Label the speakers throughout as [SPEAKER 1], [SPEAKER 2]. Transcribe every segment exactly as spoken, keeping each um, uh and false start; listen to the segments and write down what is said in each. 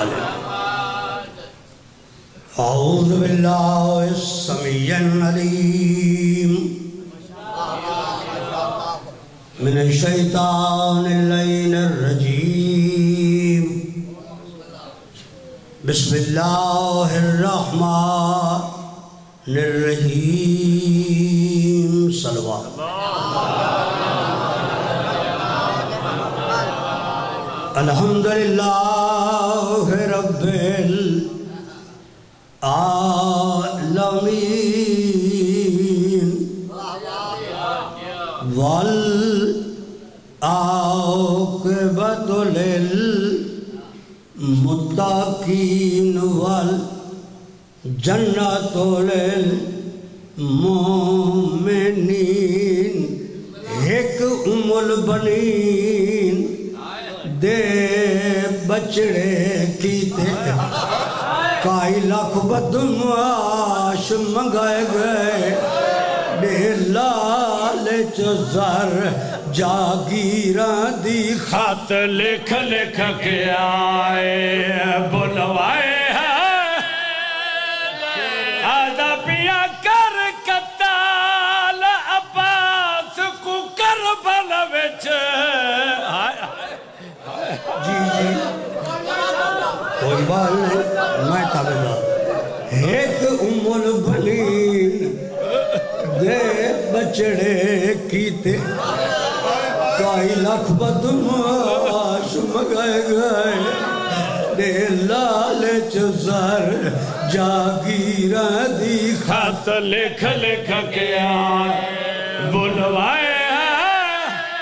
[SPEAKER 1] اعوذ باللہ السمیع العلیم من الشیطان اللعین الرجیم بسم اللہ الرحمن الرحیم صلوات الحمدللہ رب العالمین والعاقبۃ للمتقین والجنۃ للمؤمنین ایک ام البنین دے بچڑے کیتے کائی لاکھ بدمعاش منگائے گئے دے لالچ زر جاگیران دی
[SPEAKER 2] خط لکھ لکھ کے آئے بلوائے ہیں آدھا پیا کر قتال عباس کو کربل وچ
[SPEAKER 1] جی جی کوئی بات نہیں میں تابع دار ایک ام البنین دے بچڑے کیتے کائی لاکھ بدمعاش منگائے گئے دے لالچ زر جاگیران دی
[SPEAKER 2] خط لکھ لکھ کے آئے بلوائے ہیں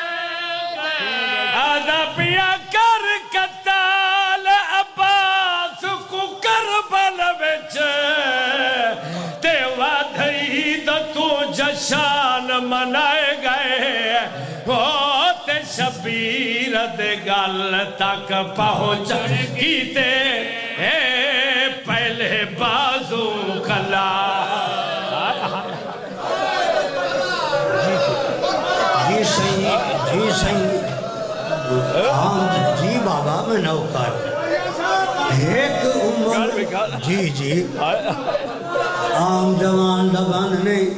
[SPEAKER 2] آدھا پیا کر قتال عباس کو کربل وچ تے وادھئی دا تو جشان منائے گئے تے شبیر دے گل تک پہنچ کیتے پہلے بازو کھلا
[SPEAKER 1] جی صحیح جی صحیح جی بابا میں نوکر ایک عمر جی جی عام جوان لبان نہیں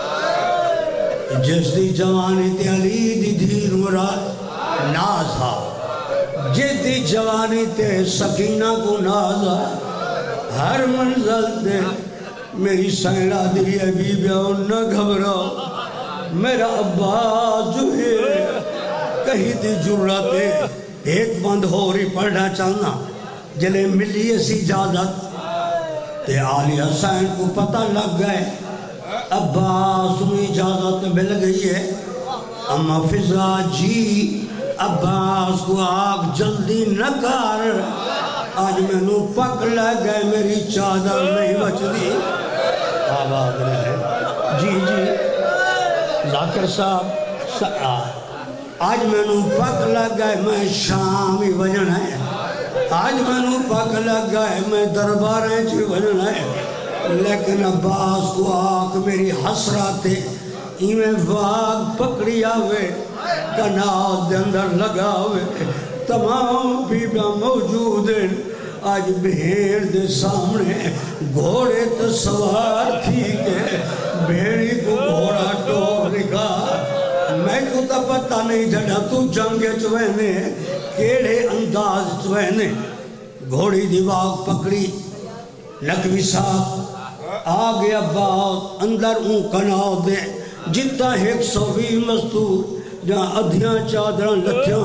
[SPEAKER 1] جس دی جوانی تے علی دی دھیر مراد ناز ہا جس دی جوانی تے سکینہ کو ناز ہا ہر منزل تے میری سینہ دی بی بیاؤں نہ گھبراؤ میرا عباس جو ہے کہیں دی جرات ہے ایک بند ہو رہی پڑھنا چاہنا جلے ملی ایسی اجازت تے علی حسین کو پتہ لگ گئے عباس میں اجازت مل گئی ہے اما فضا جی عباس کو آگ جلدی نہ کر آج میں نو پک لگ گئے میری چادر نہیں بچ دی آباد رہے جی جی ذاکر صاحب آج میں نو پک لگ گئے میں شامی وجن ہے آج میں نو پک لگ گئے میں درباریں چی وجن ہے لیکن عباس کو آنکھ میری حسراتے ایمیں واگ پکڑی آوے کناؤ دے اندر لگا ہوئے تمام بیبیاں موجود ہیں آج بھیڑ دے سامنے گھوڑے تو سوار تھی کہ بھیڑی کو گھوڑا ٹوک لکھا میں کو تا پتہ نہیں جڑا تو جنگ چوہنے کیڑے انداز چوہنے گھوڑی دی واگ پکڑی نقوی صاحب آگے عباس اندر اون کناؤ دے جتا ایک سو بھی مستور جہاں ادھیاں چادران لکھیوں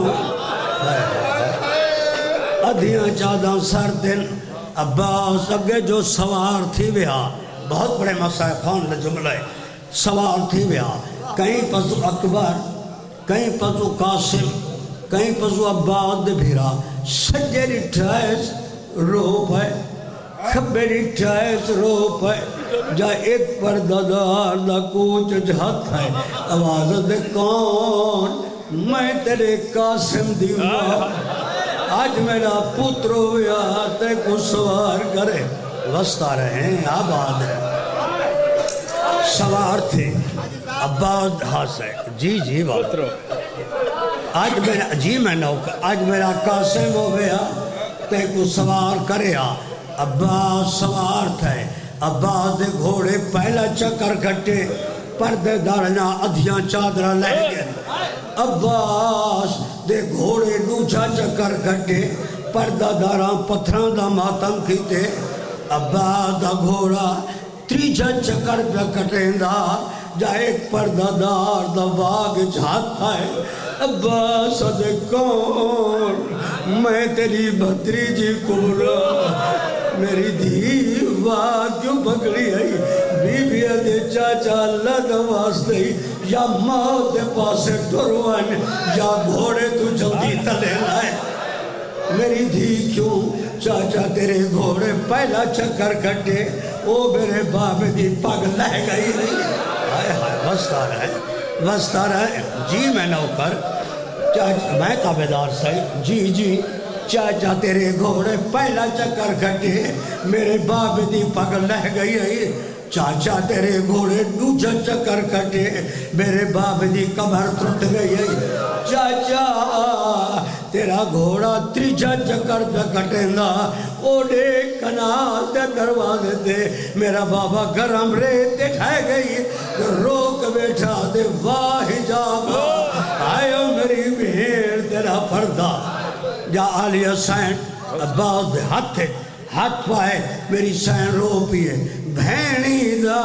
[SPEAKER 1] ادھیاں چادران سر دن عباس اگے جو سوار تھی ویا بہت بڑے مسائل خان لجملہ ہے سوار تھی ویا کہیں پسو اکبر کہیں پسو قاسم کہیں پسو عباس دے بھیرا سجے لٹھائیس روپ ہے کھبے لٹھائیس روپ ہے جا ایک پردادار دا کوچ جہت ہے آواز دے کون میں تیرے قاسم دیوار آج میرا پتر ہویا تے کو سوار کرے وسطہ رہے آباد رہے سوار تھے عباس ہاس ہے جی جی پتر آج میرا جی میں نوکر آج میرا قاسم ہو گیا تے کو سوار کرے آ عباس سوار تھے عباس دے گھوڑے پہلا چکر کھٹے پردے دارنا ادھیاں چادرہ لے گئے عباس دے گھوڑے دوچا چکر کھٹے پردہ داراں پتھراں دا ماتم کھیتے عباس دا گھوڑا تریجا چکر پہ کٹیں دا جا ایک پردہ دار دا باغ جھاتا ہے عباس دے کون میں تیری بھتری جی کبرا میری دیوہ کیوں بگڑی ہے بی بی دے چاچا اللہ نواز دے یا موت دے پاسے ٹروان یا گھوڑے تو جلدی تلے لائے میری دھی کیوں چاچا تیرے گھوڑے پہلا چکر کٹے او میرے باپ دی پگ لہ گئی ہائے ہائے وستا رہے وستا رہے جی میں نوکر چاچا میں تابدار سے جی جی چاچا تیرے گھوڑے پہلا چکر کھٹے میرے باپ دی پگ لہ گئی ہے چاچا تیرے گھوڑے دوجا چکر کھٹے میرے باپ دی کمر ٹوٹ گئی ہے چاچا تیرا گھوڑا تریجا چکر پہ کٹیندا اوڈے کنال دے دروازے دے میرا بابا گرم ریت دکھائے گئی روک بیٹھا دے واہ جاگا آئیو میری بھیڑ تیرا پردہ جا آلیہ سین عباس دے ہاتھ تھے ہاتھ پائے میری سین رو پیے بھینی دا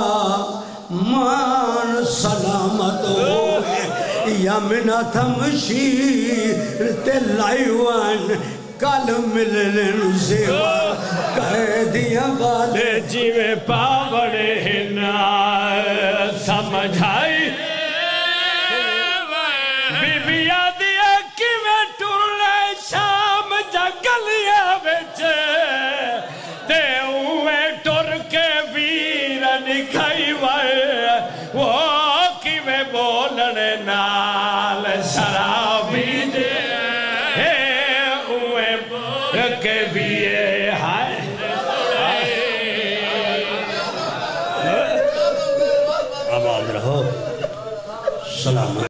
[SPEAKER 1] مان سلامت ہوئے یا منہ تمشیر تے لائیوان کل ملن سیوا کہہ دیا والے
[SPEAKER 2] جیوے پاوڑے ہنا سمجھائی بی بی آدھی ایکیوے ٹرلے شام جا گلیا بیچے تے اوے ٹر کے ویرن کھائی وائے وہ کیوے بولنے نال شرابی دے اوے کے ویے ہائے
[SPEAKER 1] آباد رہو سلام